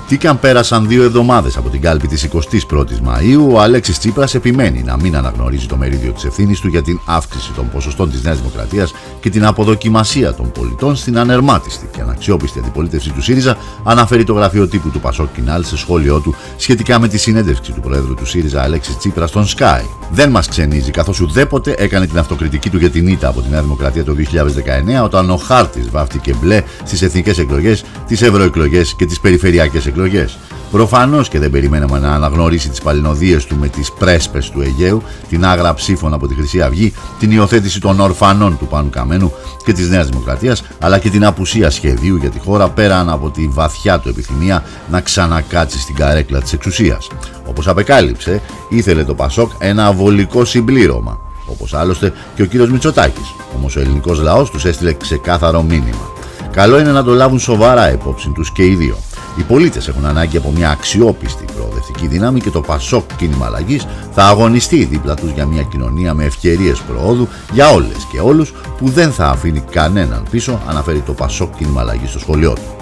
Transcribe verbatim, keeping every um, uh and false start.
Τι και αν πέρασαν δύο εβδομάδες από την κάλπη της εικοστής πρώτης Μαΐου, ο Αλέξης Τσίπρας επιμένει να μην αναγνωρίζει το μερίδιο της ευθύνης του για την αύξηση των ποσοστών της Νέας Δημοκρατίας και την αποδοκιμασία των πολιτών στην ανερμάτιστη και αναξιόπιστη αντιπολίτευση του ΣΥΡΙΖΑ, αναφέρει το γραφείο τύπου του Πασόκ Κινάλ σε σχόλιο του σχετικά με τη συνέντευξη του Προέδρου του ΣΥΡΙΖΑ Αλέξη Τσίπρα στον Sky. Δεν μας ξενίζει, καθώς ουδέποτε έκανε την αυτοκριτική του για την ήττα από τη Νέα Δημοκρατία το δύο χιλιάδες δεκαεννέα, όταν ο χάρτης βάφτηκε μπλε στις εθνικές εκλογές, τις ευρωεκλογές και τις περιφερειακές εκλογές. Προφανώς και δεν περιμέναμε να αναγνωρίσει τις παλινοδίες του με τις πρέσπες του Αιγαίου, την άγρα ψήφων από τη Χρυσή Αυγή, την υιοθέτηση των ορφανών του Πάνου Καμένου και της Νέας Δημοκρατίας, αλλά και την απουσία σχεδίου για τη χώρα πέραν από τη βαθιά του επιθυμία να ξανακάτσει στην καρέκλα της εξουσίας. Όπως απεκάλυψε, ήθελε το Πασόκ ένα βολικό συμπλήρωμα, όπως άλλωστε και ο κύριος Μητσοτάκης. Όμως ο ελληνικός λαός τους έστειλε ξεκάθαρο μήνυμα. Καλό είναι να το λάβουν σοβαρά υπόψη τους και οι δύο. Οι πολίτες έχουν ανάγκη από μια αξιόπιστη προοδευτική δύναμη και το Πασόκ Κίνημα Αλλαγής θα αγωνιστεί δίπλα τους για μια κοινωνία με ευκαιρίες προόδου για όλες και όλους που δεν θα αφήνει κανέναν πίσω, αναφέρει το Πασόκ Κίνημα Αλλαγής στο σχολείο του.